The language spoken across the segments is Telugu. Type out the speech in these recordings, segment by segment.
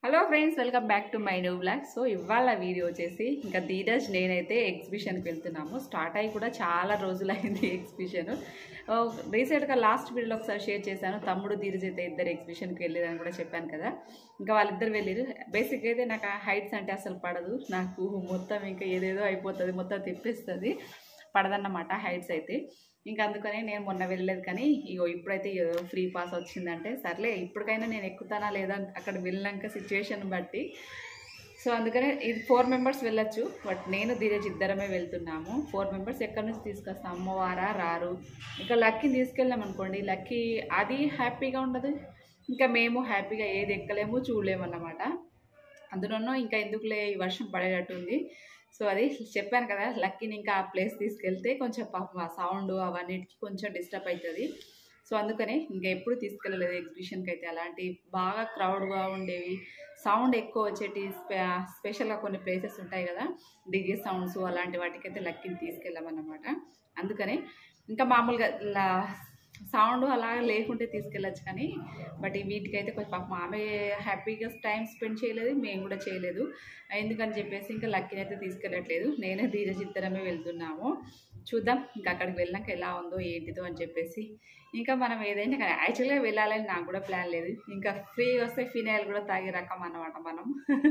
Hello friends, welcome back to my new blog. So ఇవాళ వీడియో వచ్చేసి ఇంకా ధీరజ్ నేనైతే ఎగ్జిబిషన్కి వెళ్తున్నాము. స్టార్ట్ అయ్యి కూడా చాలా రోజులైంది ఎగ్జిబిషన్. రీసెంట్గా లాస్ట్ వీడియోలో ఒకసారి షేర్ చేశాను. తమ్ముడు ధీరజ్ అయితే ఇద్దరు ఎగ్జిబిషన్కి వెళ్ళారని కూడా చెప్పాను కదా. ఇంకా వాళ్ళిద్దరు వెళ్ళారు. బేసిక్గా అయితే నాకు హైట్స్ అంటే అసలు పడదు. నాకు మొత్తం ఇంకా ఏదేదో అయిపోతుంది, మొత్తం తిప్పేస్తుంది, పడదన్నమాట హైట్స్ అయితే. ఇంకా అందుకని నేను మొన్న వెళ్ళలేదు. కానీ ఇప్పుడైతే ఫ్రీ పాస్ వచ్చిందంటే సర్లే ఇప్పటికైనా నేను ఎక్కుతానా లేదా అక్కడ వెళ్ళాక సిచ్యువేషన్ బట్టి. సో అందుకనే ఇది 4 మెంబర్స్ వెళ్ళొచ్చు. బట్ నేను ధీరజ్ ఇద్దరమే వెళ్తున్నాము. 4 మెంబర్స్ ఎక్కడి నుంచి తీసుకొస్తాం, అమ్మవారా రారు. ఇంకా లక్కీని తీసుకెళ్ళాం అనుకోండి, లక్కీ అది హ్యాపీగా ఉండదు, ఇంకా మేము హ్యాపీగా ఏది ఎక్కలేము చూడలేము అన్నమాట. అందులోనూ ఇంకా ఎందుకులే ఈ వర్షం పడేటట్టుంది. సో అది చెప్పాను కదా, లక్కీని ఇంకా ఆ ప్లేస్ తీసుకెళ్తే కొంచెం పాపం ఆ సౌండ్ అవన్నిటికి కొంచెం డిస్టర్బ్ అవుతుంది. సో అందుకనే ఇంకా ఎప్పుడు తీసుకెళ్ళలేదు ఎగ్జిబిషన్కి అయితే. అలాంటి బాగా క్రౌడ్గా ఉండేవి, సౌండ్ ఎక్కువ వచ్చేటి స్పెషల్గా కొన్ని ప్లేసెస్ ఉంటాయి కదా, డిజే సౌండ్స్, అలాంటి వాటికైతే లక్కీని తీసుకెళ్ళామన్నమాట. అందుకనే ఇంకా మామూలుగా సౌండ్ అలా లేకుంటే తీసుకెళ్ళచ్చు. కానీ బట్ వీటికైతే కొంచెం పాపం ఆమె హ్యాపీగా టైం స్పెండ్ చేయలేదు, మేము కూడా చేయలేదు. ఎందుకని చెప్పేసి ఇంకా లక్కీని అయితే తీసుకెళ్ళట్లేదు. నేనే ధీరజ్ ఇద్దరమే వెళ్తున్నాము. చూద్దాం ఇంకా అక్కడికి వెళ్ళాక ఎలా ఉందో ఏంటిదో అని చెప్పేసి. ఇంకా మనం ఏదైనా కానీ యాక్చువల్గా వెళ్ళాలని నాకు కూడా ప్లాన్ లేదు. ఇంకా ఫ్రీ వస్తే ఫినాయిల్ కూడా తాగే రకం అన్నమాట మనం.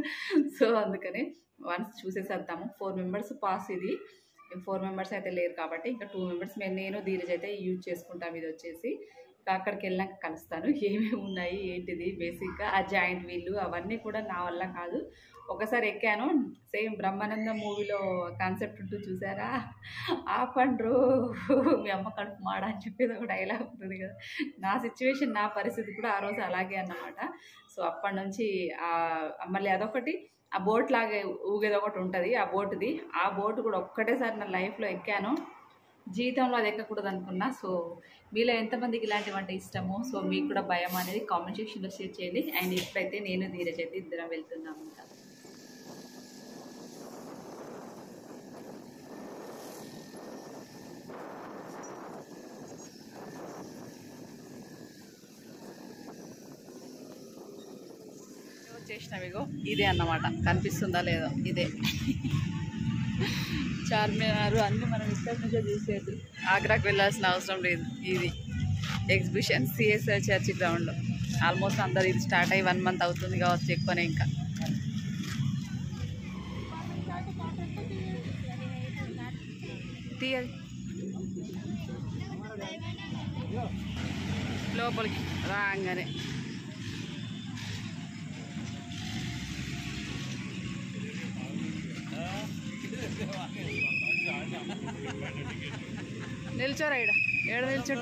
సో అందుకని వన్స్ చూసేసేద్దాము. 4 మెంబర్స్ పాస్ ఇది. 4 మెంబర్స్ అయితే లేరు కాబట్టి ఇంకా 2 మెంబర్స్ నేను ధీరజ్ అయితే యూజ్ చేసుకుంటాం. ఇది వచ్చేసి ఇంకా అక్కడికి వెళ్ళాక కలుస్తాను ఏమేమి ఉన్నాయి ఏంటిది. బేసిక్గా ఆ జాయింట్ వీళ్ళు అవన్నీ కూడా నా వల్ల కాదు. ఒకసారి ఎక్కాను, సేమ్ బ్రహ్మానందం మూవీలో కాన్సెప్ట్ ఉంటూ చూసారా, ఆపండ్రు మీ అమ్మ కడుపు మాడ అని చెప్పేది ఒక డైలాగ్ ఉంటుంది కదా. నా సిచ్యువేషన్, నా పరిస్థితి కూడా ఆ రోజు అలాగే అన్నమాట. సో అప్పటి నుంచి మళ్ళీ అదొకటి, ఆ బోట్ లాగా ఊగేది ఒకటి ఉంటుంది, ఆ బోటుది. ఆ బోటు కూడా ఒక్కటేసారి నా లైఫ్లో ఎక్కాను, జీవితంలో అది ఎక్కకూడదు అనుకున్నా. సో మీలో ఎంతమందికి ఇలాంటివంటే ఇష్టమో, సో మీకు కూడా భయం అనేది కామెంట్ సెక్షన్లో షేర్ చేయండి. అండ్ ఇప్పుడైతే నేను ధీరజ్ అయితే ఇద్దరం వెళ్తున్నాము. చేసినవిగో ఇదే అన్నమాట, కనిపిస్తుందా లేదో, ఇదే చార్మినార్. అన్నీ మనం ఇక్కడి నుంచే చూసేది, ఆగ్రాకి వెళ్ళాల్సిన అవసరం లేదు. ఇది ఎగ్జిబిషన్ సిఎస్ఐ చర్చ్ గ్రౌండ్లో. ఆల్మోస్ట్ అందరు ఇది స్టార్ట్ అయ్యి 1 మంత్ అవుతుంది కావచ్చు, ఎక్కువనే. ఇంకా తీయాలి లోపలికి రాగానే. నిల్చోరా, ఏడ నిల్చుంటా.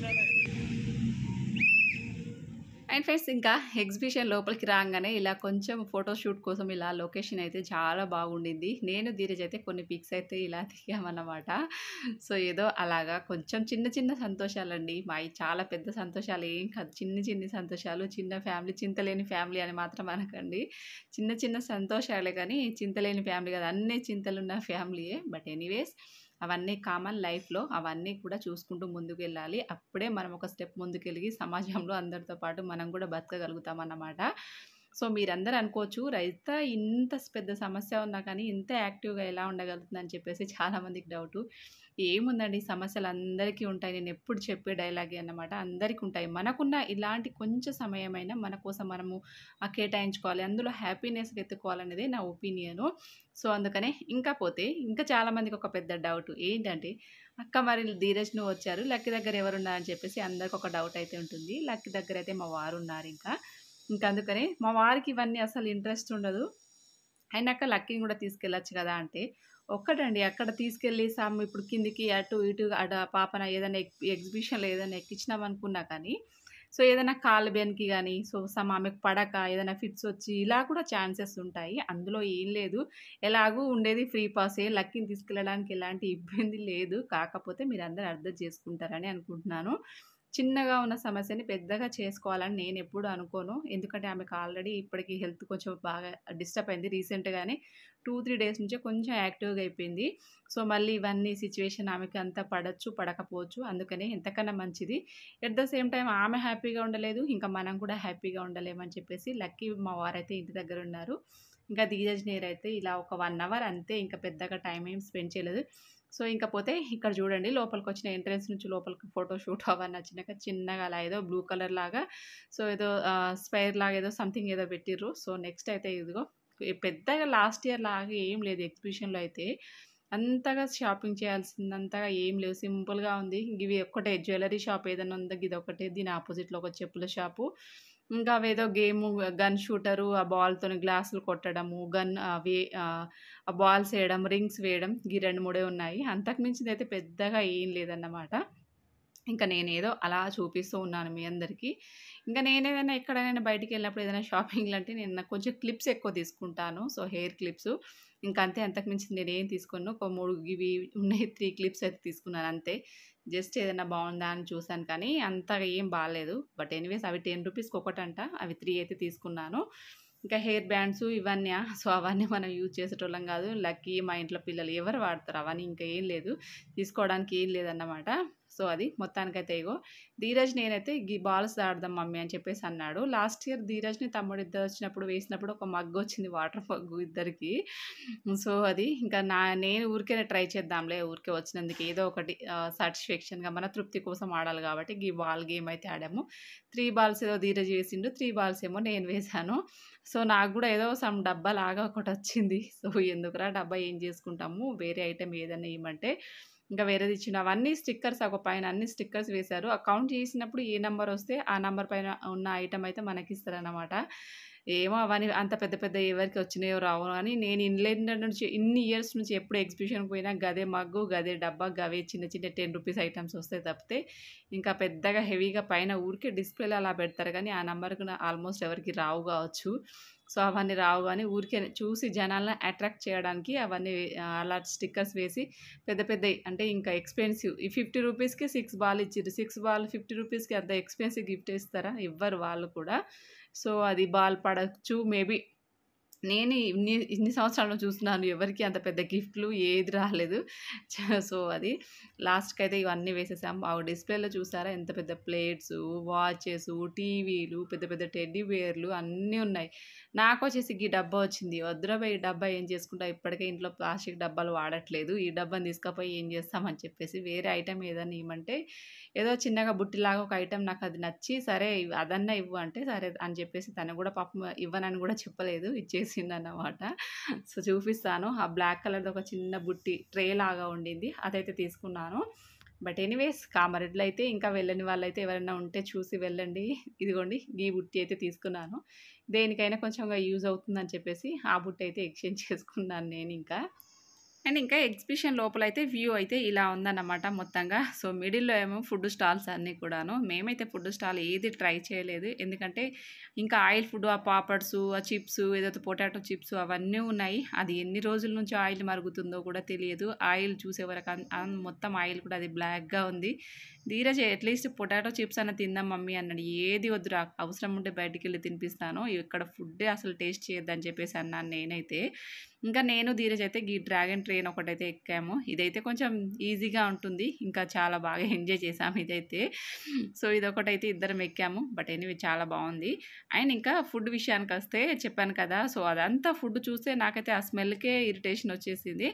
అండ్ ఫ్రెండ్స్, ఇంకా ఎగ్జిబిషన్ లోపలికి రాగానే ఇలా కొంచెం ఫోటోషూట్ కోసం ఇలా లొకేషన్ అయితే చాలా బాగుండింది. నేను ధీరజ్ అయితే కొన్ని పిక్స్ అయితే ఇలా దిగామన్నమాట. సో ఏదో అలాగా కొంచెం చిన్న చిన్న సంతోషాలండి మావి. చాలా పెద్ద సంతోషాలు ఏం కాదు, చిన్ని చిన్ని సంతోషాలు. చిన్న ఫ్యామిలీ, చింతలేని ఫ్యామిలీ అని మాత్రం అనకండి. చిన్న చిన్న సంతోషాలే కానీ చింతలేని ఫ్యామిలీ కాదు, అన్నీ చింతలున్న ఫ్యామిలీయే. బట్ ఎనీవేస్, అవన్నీ కామన్ లైఫ్లో. అవన్నీ కూడా చూసుకుంటూ ముందుకు వెళ్ళాలి. అప్పుడే మనం ఒక స్టెప్ ముందుకెళ్ళి సమాజంలో అందరితో పాటు మనం కూడా బతకగలుగుతామన్నమాట. సో మీరందరూ అనుకోవచ్చు, రైత ఇంత పెద్ద సమస్య ఉన్నా కానీ ఇంత యాక్టివ్గా ఎలా ఉండగలుగుతుందని చెప్పేసి చాలామందికి డౌటు. ఏముందండి, సమస్యలు అందరికీ ఉంటాయి. నేను ఎప్పుడు చెప్పే డైలాగే అన్నమాట, అందరికీ ఉంటాయి. మనకున్న ఇలాంటి కొంచెం సమయమైనా మన కోసం మనము కేటాయించుకోవాలి, అందులో హ్యాపీనెస్ వెతుక్కోవాలనేది నా ఒపీనియను. సో అందుకనే ఇంకా చాలామందికి ఒక పెద్ద డౌట్ ఏంటంటే, అక్క మరి ధీరజ్ నువ్వు వచ్చారు, లక్కీ దగ్గర ఎవరున్నారని చెప్పేసి అందరికి ఒక డౌట్ అయితే ఉంటుంది. లక్కీ దగ్గర అయితే మా వారు ఉన్నారు. ఇంకా అందుకనే మా వారికి ఇవన్నీ అసలు ఇంట్రెస్ట్ ఉండదు. అయినాక లక్కీని కూడా తీసుకెళ్ళచ్చు కదా అంటే, ఒక్కటండి అక్కడ తీసుకెళ్ళి ఇప్పుడు కిందికి అటు ఇటు పాపన ఏదైనా ఎగ్జిబిషన్లో ఏదైనా ఎక్కించినామనుకున్నా కానీ, సో ఏదైనా కాలు బెనికి కానీ, సో ఆమెకు పడక ఏదైనా ఫిట్స్ వచ్చి ఇలా కూడా ఛాన్సెస్ ఉంటాయి. అందులో ఏం లేదు, ఎలాగూ ఉండేది ఫ్రీ పాసే. లక్కీని తీసుకెళ్ళడానికి ఎలాంటి ఇబ్బంది లేదు. కాకపోతే మీరు అందరూ అర్థం చేసుకుంటారని అనుకుంటున్నాను. చిన్నగా ఉన్న సమస్యని పెద్దగా చేసుకోవాలని నేను ఎప్పుడు అనుకోను. ఎందుకంటే ఆమెకు ఆల్రెడీ ఇప్పటికి హెల్త్ కొంచెం బాగా డిస్టర్బ్ అయింది. రీసెంట్‌గానే 2, 3 డేస్ నుంచే కొంచెం యాక్టివ్‌గా అయిపోయింది. సో, మళ్ళీ ఇవన్నీ సిట్యుయేషన్ ఆమెకి అంతా పడొచ్చు, పడకపోవచ్చు. అందుకనే ఎంతకన్నా మంచిది. ఎట్ ద సేమ్ టైమ్ ఆమె హ్యాపీగా ఉండలేదు. ఇంకా మనం కూడా హ్యాపీగా ఉండలేమని చెప్పేసి లక్కీ మా వారైతే ఇంటి దగ్గరున్నారు. ఇంకా ధీరజ్ నేనైతే ఇలా ఒక 1 అవర్ అంతే. ఇంకా పెద్దగా టైం ఏం స్పెండ్ చేయలేదు. సో, ఇంక పోతే ఇక్కడ చూడండి లోపలికొచ్చిన ఎంట్రన్స్ నుంచి లోపలికి ఫోటో షూట్ అవన్నీ వచ్చినాక చిన్నగా అలా ఏదో బ్లూ కలర్ లాగా సో, ఏదో స్పైర్ లాగా ఏదో సంథింగ్ ఏదో పెట్టిర్రు. సో, నెక్స్ట్ అయితే ఇదిగో పెద్దగా లాస్ట్ ఇయర్ లాగా ఏం లేదు ఎగ్జిబిషన్‌లో అయితే. అంతగా షాపింగ్ చేయాల్సిందంతగా ఏం లేవు. సింపుల్‌గా ఉంది. గివి ఒక్కటే జ్యువెల్లరీ షాప్ ఏదన్నా ఉందా గిదొక్కటే. దీని అపోజిట్‌లో ఒక చెప్పుల షాపు. ఇంకా అవేదో గేము గన్ షూటరు, ఆ బాల్‌తోని గ్లాసులు కొట్టడము, ఆ బాల్స్ ఏయడం, రింగ్స్ వేయడం గి 2, 3 ఉన్నాయి. అంతకు మించిందయితే పెద్దగా ఏం లేదన్నమాట. ఇంకా నేనేదో అలా చూపిస్తూ ఉన్నాను మీ అందరికీ. ఇంకా నేనేదైనా ఎక్కడైనా బయటికెళ్ళినప్పుడు ఏదైనా షాపింగ్‌లంటే నేను నాకు కొంచెం క్లిప్స్ ఎక్కువ తీసుకుంటాను. So, hair clips. ఇంక అంతే అంతకు మించి నేనేం తీసుకోను. ఒక 3 ఇవి ఉన్నాయి 3 క్లిప్స్ అయితే తీసుకున్నాను అంతే. జస్ట్ ఏదైనా బావుందా అని చూసాను కానీ అంతగా ఏం బాలేదు. బట్ ఎనీవేస్ అవి 10 రూపీస్‌కి ఒకటంట. అవి 3 అయితే తీసుకున్నాను. ఇంకా హెయిర్ బ్యాండ్స్ ఇవన్నా సో, అవన్నీ మనం యూజ్ చేసేటోళ్ళం గాదు. లక్కీ మా ఇంట్లో పిల్లలు ఎవరు వాడతారు అవన్నీ ఇంకా ఏం లేదు. తీసుకోవడానికి ఏం లేదన్నమాట. సో, అది మొత్తానికైతే ఇగో ధీరజ్ నేనైతే బాల్స్ ఆడదాం మమ్మీ అని చెప్పేసి అన్నాడు. లాస్ట్ ఇయర్ ధీరజ్‌ని తమ్ముడు ఇద్దరొచ్చినప్పుడు వేసినప్పుడు ఒక మగ్గొచ్చింది వాటర్ మగ్గు ఇద్దరికీ. సో, అది ఇంకా నేను ఊరికేనే ట్రై చేద్దాంలే ఊరికే వచ్చినందుకు ఏదో ఒకటి సాటిస్ఫాక్షన్‌గా మన తృప్తి కోసం ఆడాలి కాబట్టి బాల్ గేమ్ అయితే ఆడాము. 3 బాల్స్ ఏదో ధీరజ్ వేసిండు. 3 బాల్స్ ఏమో నేను వేశాను. సో, నాకు గూడా ఏదో సమ్ డబ్బాలాగా ఒకటొచ్చింది. సో, ఎందుకురా డబ్బా ఏం చేసుకుంటాము వేరే ఐటెమ్ ఏదన్నా ఇయ్యమంటే ఇంకా వేరేది ఇచ్చిండు. అవన్నీ స్టిక్కర్స్ ఒక పైన అన్ని స్టిక్కర్స్ వేశారు. ఆ కౌంట్ చేసినప్పుడు ఏ నంబర్ వస్తే ఆ నంబర్ పైన ఉన్న ఐటెమ్ అయితే మనకిస్తారనమాట. ఏమో అవన్నీ అంత పెద్ద పెద్ద ఎవరికి వచ్చినాయో రావో అని నేను ఇన్ని ఇయర్స్ నుంచి ఎప్పుడు ఎగ్జిబిషన్‌కి పోయినా గదే మగ్గు, గదే డబ్బా, గవే చిన్న చిన్న 10 రూపీస్ ఐటెమ్స్ వస్తాయి తప్పితే ఇంకా పెద్దగా హెవీగా పైన ఊరికే డిస్‌ప్లేలో అలా పెడతారు గానీ ఆ నంబర్‌కి ఆల్మోస్ట్ ఎవరికీ రావు గావచ్చు. సో, అవన్నీ రావు గానీ ఊరికే చూసి జనాలను అట్రాక్ట్ చేయడానికి అవన్నీ అలా స్టిక్కర్స్ వేసి పెద్ద పెద్దయి అంటే ఇంకా ఎక్స్‌పెన్సివ్. ఈ 50 రూపీస్‌కి 6 బాల్ ఇచ్చిర్రు. 6 బాల్ 50 రూపీస్‌కి అంత ఎక్స్‌పెన్సివ్ గిఫ్ట్ ఇస్తారా? ఇవ్వరు వాళ్ళు కూడా. సో, అది బాల్ పడొచ్చు మేబీ. నేను ఇన్ని సంవత్సరాలు చూస్తున్నాను. ఎవరికీ అంత పెద్ద గిఫ్ట్‌లు ఏది రాలేదు. సో, అది లాస్ట్‌కైతే ఇవన్నీ వేసేసాం. ఆ డిస్‌ప్లేలో చూసారా ఎంత పెద్ద ప్లేట్సు, వాచెసు, టీవీలు, పెద్ద పెద్ద టెడ్డీ బేర్లు అన్నీ ఉన్నాయి. నాకొచ్చేసి ఈ డబ్బా వచ్చింది. వద్దురా బేయ్! ఈ డబ్బా ఏం చేసుకుంటా ఇప్పటికే ఇంట్లో ప్లాస్టిక్ డబ్బాలు వాడట్లేదు. ఈ డబ్బాని తీసుకపోయి ఏం చేస్తామని చెప్పేసి వేరే ఐటెమ్ ఏదన్నా ఇయ్యమంటే ఏదో చిన్నగా బుట్టిలాగా ఒక ఐటెమ్ నాకది నచ్చి సరే అదన్నా ఇవ్వు అంటే సరే అని చెప్పేసి తను కూడా పాపం ఇవ్వనని కూడా చెప్పలేదు. ఇచ్చేసిండన్నమాట. సో, చూపిస్తాను. ఆ బ్లాక్ కలర్‌ది ఒక చిన్న బుట్టి ట్రే లాగా ఉండింది. అదైతే తీసుకున్నాను. బట్ ఎనీవేస్ కామారెడ్డిలో అయితే ఇంకా వెళ్ళని వాళ్ళైతే ఎవరైనా ఉంటే చూసి వెళ్ళండి. ఇదిగోండి ఈ బుట్టి అయితే తీసుకున్నాను. దేనికైనా కొంచెంగా యూజ్ అవుతుందని చెప్పేసి ఆ బుట్టి అయితే ఎక్స్‌చేంజ్ చేసుకున్నాను నేనింకా. అండ్ ఇంకా ఎగ్జిబిషన్ లోపలైతే వ్యూ అయితే ఇలా ఉందన్నమాట మొత్తంగా. సో, మిడిల్‌లో ఏమో ఫుడ్ స్టాల్స్ అన్నీ కూడాను. మేమైతే ఫుడ్ స్టాల్ ఏది ట్రై చేయలేదు. ఎందుకంటే ఇంకా ఆయిల్ ఫుడ్ ఆ పాపడ్సు, ఆ చిప్స్ ఏదైతే పొటాటో చిప్స్ అవన్నీ ఉన్నాయి. అది ఎన్ని రోజుల నుంచి ఆయిల్ మరుగుతుందో కూడా తెలియదు. ఆయిల్ చూసే వరకు మొత్తం ఆయిల్ కూడా అది బ్లాక్‌గా ఉంది. ధీరజ్ అట్‌లీస్ట్ పొటాటో చిప్స్ అన్నా తిందాం మమ్మీ అన్నాడు. ఏది వద్దురా అవసరం ఉంటే బయటికెళ్ళి తినిపిస్తాను. ఇక్కడ ఫుడ్డే అసలు టేస్ట్ చేయొద్దని చెప్పేసి అన్నాను నేనైతే. ఇంకా నేను ధీరజ్ అయితే ఈ డ్రాగన్ ట్రైన్ ఒకటైతే ఎక్కాము. ఇదైతే కొంచెం ఈజీగా ఉంటుంది. ఇంకా చాలా బాగా ఎంజాయ్ చేసాము ఇదైతే. సో, ఇదొకటైతే ఇద్దరం ఎక్కాము. బట్ ఎనీవే చాలా బావుంది. అండ్ ఇంకా ఫుడ్ విషయానికొస్తే చెప్పాను కదా! సో, అదంతా ఫుడ్ చూస్తే నాకైతే ఆ స్మెల్‌కే ఇరిటేషన్ వచ్చేసింది.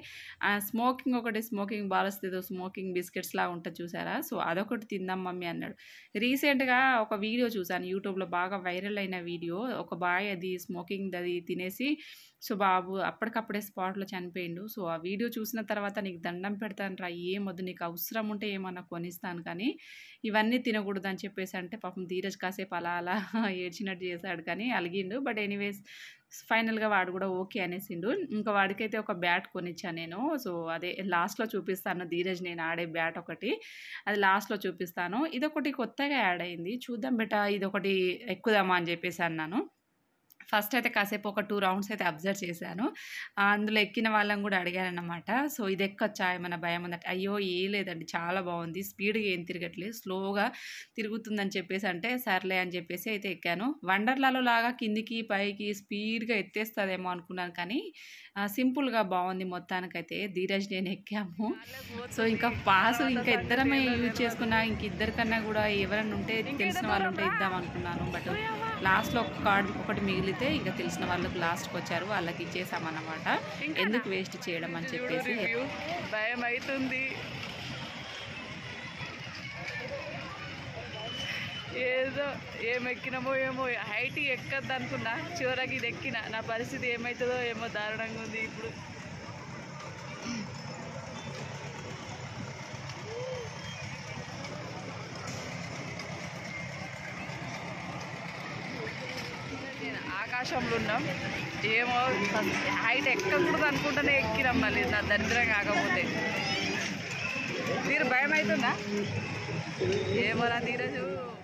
స్మోకింగ్ బాల్స్ ఏదో స్మోకింగ్ బిస్కెట్స్‌లాగా ఉంటది చూసారా? సో, అదొకటి తిందాం మమ్మీ అన్నాడు. రీసెంట్‌గా ఒక వీడియో చూసాను యూట్యూబ్‌లో బాగా వైరల్ అయిన వీడియో. ఒక బాయ్ అది స్మోకింగ్‌దది తినేసి సో, బాబు అప్పటికప్పుడే స్పాట్‌లో చనిపోయిండు. సో, ఆ వీడియో చూసిన తర్వాత నీకు దండం పెడతానురా ఏమొద్దు నీకు అవసరం ఉంటే ఏమన్నా కొనిస్తాను కానీ, ఇవన్నీ తినకూడదని చెప్పేసి అంటే పాపం ధీరజ్ కాసేపు అలా అలా ఏడ్చినట్టు చేశాడు కానీ అలిగిండు. బట్ ఎనీవేస్ ఫైనల్‌గా వాడు కూడా ఓకే అనేసిండు. ఇంకా వాడికైతే ఒక బ్యాట్ కొనిచ్చా నేను. సో, అదే లాస్ట్‌లో చూపిస్తాను ధీరజ్ నేను ఆడే బ్యాట్ ఒకటి. అది లాస్ట్‌లో చూపిస్తాను. ఇదొకటి కొత్తగా యాడ్ అయింది. చూద్దాం బేటా ఇదొకటి ఎక్కుదామా అని చెప్పేసి అన్నాను. ఫస్ట్ అయితే కాసేపు ఒక 2 రౌండ్స్ అయితే అబ్జర్వ్ చేశాను. అందులో ఎక్కిన వాళ్ళని కూడా అడిగానన్నమాట. సో ఇది ఎక్కొచ్చా ఏమన్నా భయం ఉందంటే, అయ్యో ఏం లేదండి చాలా బాగుంది, స్పీడ్గా ఏం తిరగట్లేదు, స్లోగా తిరుగుతుందని చెప్పేసి అంటే సర్లే అని చెప్పేసి అయితే ఎక్కాను. వండర్లాలో లాగా కిందికి పైకి స్పీడ్గా ఎత్తేస్తుందేమో అనుకున్నాను, కానీ సింపుల్గా బాగుంది మొత్తానికైతే. ధీరజ్ నేను ఎక్కాము. సో ఇంకా పాస్ ఇంకా ఇద్దరమే యూజ్ చేసుకున్నా, ఇంక ఇద్దరికన్నా కూడా ఎవరైనా ఉంటే తెలిసిన వాళ్ళు ఉంటే ఇద్దాం అనుకున్నాను. బట్ లాస్ట్లో ఒక కార్డు ఒకటి మిగిలితే ఇంకా తెలిసిన వాళ్ళకి లాస్ట్కి వచ్చారు, వాళ్ళకి ఇచ్చేసామన్నమాట. ఎందుకు వేస్ట్ చేయడం అని చెప్పేసి. భయం అవుతుంది, ఏదో ఏమెక్కినామో ఏమో, హైట్ ఎక్కద్దు అనుకున్నా, చివరికి ఇది ఎక్కిన. నా పరిస్థితి ఏమవుతుందో ఏమో, దారుణంగా ఉంది ఇప్పుడు. ఆకాశంలో ఉన్నాం, ఏమో హైట్ ఎక్కకూడదు అనుకుంటూనే ఎక్కినాం. మళ్ళీ నా దరిద్రం కాకపోతే. మీరు భయం అవుతుందా ఏమో నా ధీరజు?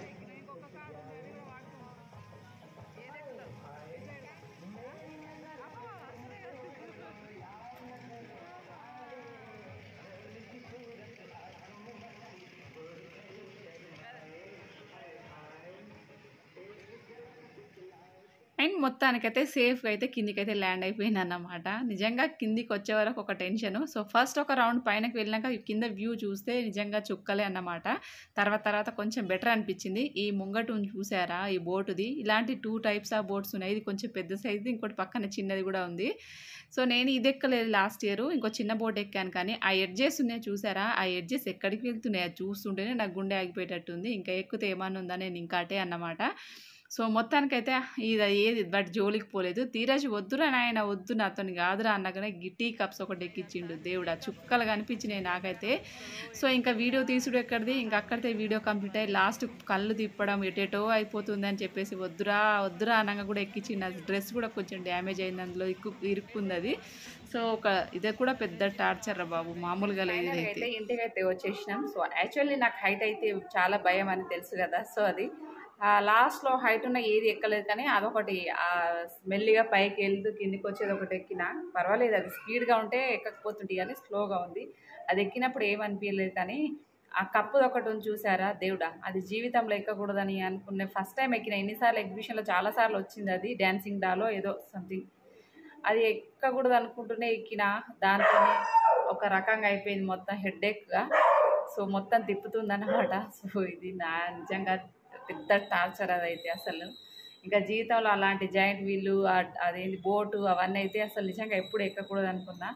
అండ్ మొత్తానికైతే సేఫ్గా అయితే కిందికైతే ల్యాండ్ అయిపోయింది అన్నమాట. నిజంగా కిందికి వచ్చే వరకు ఒక టెన్షను. సో ఫస్ట్ ఒక రౌండ్ పైనకి వెళ్ళినాక కింద వ్యూ చూస్తే నిజంగా చుక్కలే అన్నమాట. తర్వాత కొంచెం బెటర్ అనిపించింది. ఈ ముంగటు చూసారా ఈ బోటుది, ఇలాంటి 2 టైప్స్ ఆఫ్ బోట్స్ ఉన్నాయి. ఇది కొంచెం పెద్ద సైజుది, ఇంకోటి పక్కన చిన్నది కూడా ఉంది. సో నేను ఇది ఎక్కలేదు లాస్ట్ ఇయర్, ఇంకో చిన్న బోట్ ఎక్కాను. కానీ ఆ ఎడ్జెస్ ఉన్నాయి చూసారా, ఆ ఎడ్జెస్ ఎక్కడికి వెళ్తున్నాయి అది చూస్తుంటేనే నాకు గుండె ఆగిపోయేటట్టుంది. ఇంకా ఎక్కితే ఏమన్నా ఉందా, నేను ఇంకా అటే అన్నమాట. సో మొత్తానికైతే ఇది ఏది బట్ జోలికి పోలేదు. ధీరజ్ వద్దురా నాయన వద్దు, నాతో కాదురా అన్నగానే టీ కప్స్ ఒకటి ఎక్కించిండు. దేవుడా చుక్కలు కనిపించినాయి నాకైతే. సో ఇంకా వీడియో తీసుడు ఎక్కడిది, ఇంకా అక్కడితే వీడియో కంప్లీట్ అయ్యి లాస్ట్ కళ్ళు తిప్పడం ఎటేటో అయిపోతుంది అని చెప్పేసి వద్దురా అనగా కూడా ఎక్కించిండు. అది డ్రెస్ కూడా కొంచెం డ్యామేజ్ అయింది, అందులో ఇరుక్కుంది అది. సో ఒక ఇది కూడా పెద్ద టార్చర్ రా బాబు, మామూలుగా లేదు. అయితే ఇంటికైతే వచ్చేసినాం. సో యాక్చువల్లీ నాకు హైట్ అయితే చాలా భయం అని తెలుసు కదా. సో అది లాస్ట్లో హైట్ ఉన్న ఏది ఎక్కలేదు, కానీ అదొకటి మెల్లిగా పైకి వెళ్తూ కిందికి వచ్చేది ఒకటి ఎక్కిన. పర్వాలేదు, అది స్పీడ్గా ఉంటే ఎక్కకపోతుంటే, కానీ స్లోగా ఉంది. అది ఎక్కినప్పుడు ఏమనిపించలేదు. కానీ ఆ కప్పు ఒకటి ఉంది చూసారా, దేవుడా అది జీవితంలో ఎక్కకూడదని అనుకునే ఫస్ట్ టైం ఎక్కిన. ఎన్నిసార్లు ఎగ్జిబిషన్లో చాలాసార్లు వచ్చింది అది, డ్యాన్సింగ్ డాలో ఏదో సంథింగ్. అది ఎక్కకూడదు అనుకుంటూనే ఎక్కిన, దాంతోనే ఒక రకంగా అయిపోయింది మొత్తం హెడ్ఏక్గా. సో మొత్తం తిప్పుతుందన్నమాట. సో ఇది నా నిజంగా పెద్ద టార్చర్ అదైతే అసలు. ఇంకా జీవితంలో అలాంటి జాయింట్ వీలు అదేంటి బోటు అవన్నీ అయితే అసలు నిజంగా ఎప్పుడు ఎక్కకూడదు అనుకున్నా.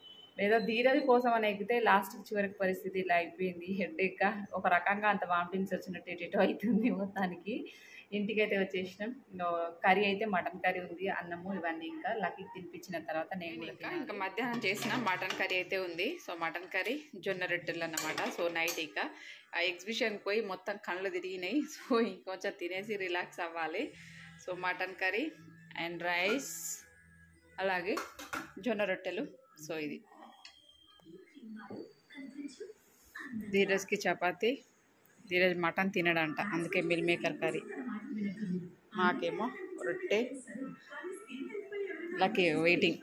ఏదో ధీరజ్ కోసం అని ఎక్కితే లాస్ట్కి చివరికి పరిస్థితి ఇలా అయిపోయింది. హెడ్ఏక్గా ఒక రకంగా అంత వామిటింగ్స్ వచ్చినట్టు ఎటో అవుతుంది మొత్తానికి. ఇంటికైతే వచ్చేసినాం. కర్రీ అయితే మటన్ కర్రీ ఉంది, అన్నము ఇవన్నీ. ఇంకా లక్కీకి తినిపించిన తర్వాత నేను ఇంకా మధ్యాహ్నం చేసిన మటన్ కర్రీ అయితే ఉంది. సో మటన్ కర్రీ జొన్న రొట్టెలు అన్నమాట. సో నైట్ ఇక ఆ ఎగ్జిబిషన్కి పోయి మొత్తం కళ్ళు తిరిగినాయి. సో ఇంకొంచెం తినేసి రిలాక్స్ అవ్వాలి. So mutton curry and rice, అలాగే జొన్న రొట్టెలు. సో ఇది ధీరజ్కి చపాతి. ధీరజ్ మటన్ తినడంట, అందుకే మిల్ మేకర్ కర్రీ. మాకేమో రొట్టె. లక్కీ వెయిటింగ్,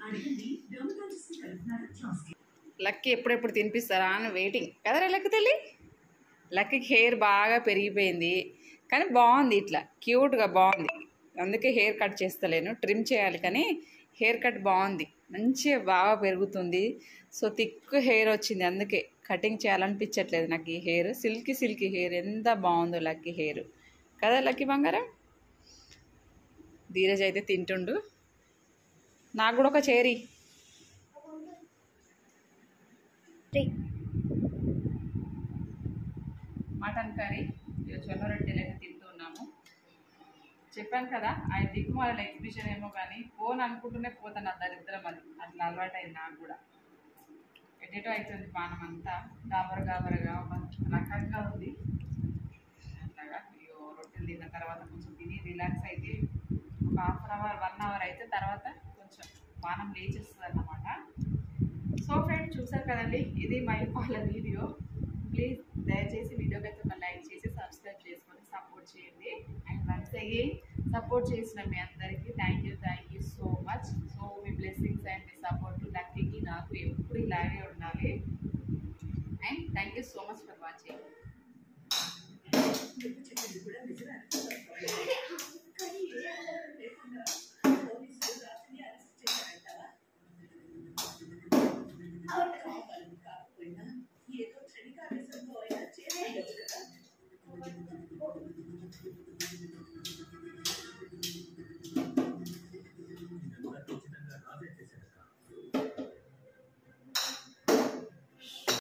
లక్కీ ఎప్పుడెప్పుడు తినిపిస్తారా అని వెయిటింగ్ కదరా లక్కీ తల్లి. లక్కీకి హెయిర్ బాగా పెరిగిపోయింది, కానీ బాగుంది, ఇట్లా క్యూట్గా బాగుంది. అందుకే హెయిర్ కట్ చేస్తలేను, ట్రిమ్ చేయాలి. కానీ హెయిర్ కట్ బాగుంది, మంచిగా బాగా పెరుగుతుంది. సో థిక్ హెయిర్ వచ్చింది, అందుకే కటింగ్ చేయాలనిపించట్లేదు నాకు. ఈ హెయిర్ సిల్కీ హెయిర్ ఎంత బాగుందో లక్కీ హెయిర్ కదా లక్కీ బంగారం. ధీరజ్ అయితే తింటుండు. నాకు కూడా ఒక చేరి. మటన్ కర్రీ జొన్న రొట్టెలు అయితే తింటున్నాము. చెప్పాను కదా ఆ దిక్కుమాల ఎగ్జిబిషన్ ఏమో, కానీ ఫోన్ అనుకుంటూనే పోతాను. ఆ దరిద్రం అది అట్లా అలవాటు అయింది నాకు కూడా. ఎటేటో అవుతుంది పానం అంతా, గాబరగా ఒక రకంగా ఉంది. అట్లాగా రొట్టెలు తిన్న తర్వాత కొంచెం తిని రిలాక్స్ అయితే ఒక హాఫ్ అన్ అవర్ 1 అవర్ అయితే తర్వాత కొంచెం పానం లేచేస్తుంది అన్నమాట. సో ఫ్రెండ్స్ చూసారు కదండి, ఇది మా ఇవాళ వీడియో. ప్లీజ్ దయచేసి వీడియోకి అయితే ఒక లైక్ చేసి సబ్స్క్రైబ్ చేసుకొని సపోర్ట్ చేయండి. అండ్ వన్స్ అగైన్ సపోర్ట్ చేసిన మీ అందరికీ thank you so much. So మీ బ్లెస్సింగ్స్ అండ్ మీ సపోర్ట్ లక్కీకి నాకు ఎప్పుడు ఇలాగే ఉండాలి. And thank you so much for watching. ఏదో క్షణికావేశంలో అయినా చేయాలి.